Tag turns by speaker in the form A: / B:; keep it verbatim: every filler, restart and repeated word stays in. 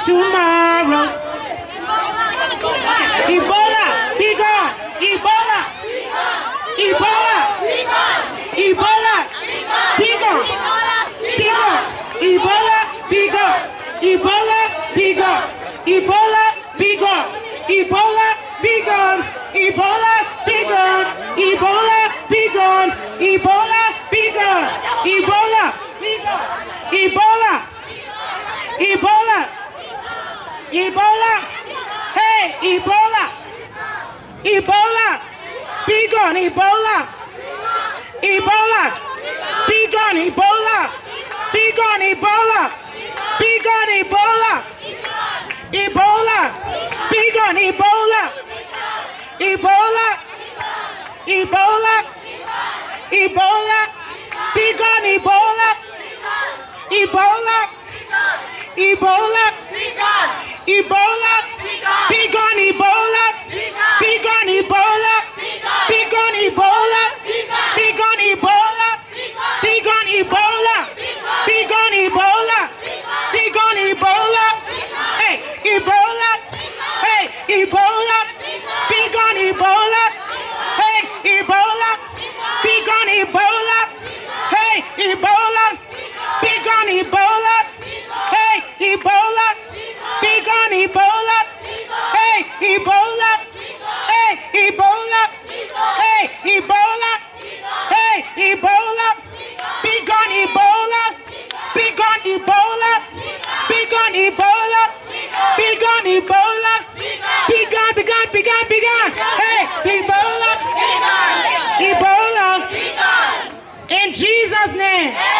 A: tomorrow. Ebola, be gone. Ebola, Ebola, Ebola, be gone. Be gone. Ebola, be gone. Ebola, be gone. Ebola, be gone. Ebola, be gone. Ebola, be gone. Ebola, be gone. Ebola, be gone. Ebola, Ebola, Ebola, Ebola, hey, Ebola, Ebola, be gone. Ebola, Ebola, be gone. Ebola, be gone. Ebola, be gone. Ebola, Ebola, be gone. Ebola, Ebola, Ebola, Ebola, be gone. Ebola, Ebola, Ebola, Ebola, be gone. Ebola, be gone. Ebola, be gone. Ebola, be gone. Ebola, be gone. Ebola, be gone. Ebola, be gone. Ebola, hey, Ebola, hey, Ebola, be gone. Ebola, hey, Ebola, be gone. Ebola, hey, Ebola, be gone. Ebola, hey, Ebola, be gone. Ebola, hey, Ebola, hey, Ebola, hey, Ebola, hey, Ebola, be gone. Ebola, be gone. Ebola, be gone. Ebola, be gone. Ebola, be gone, be gone, be gone, be gone, hey, Ebola, Ebola, in Jesus' name.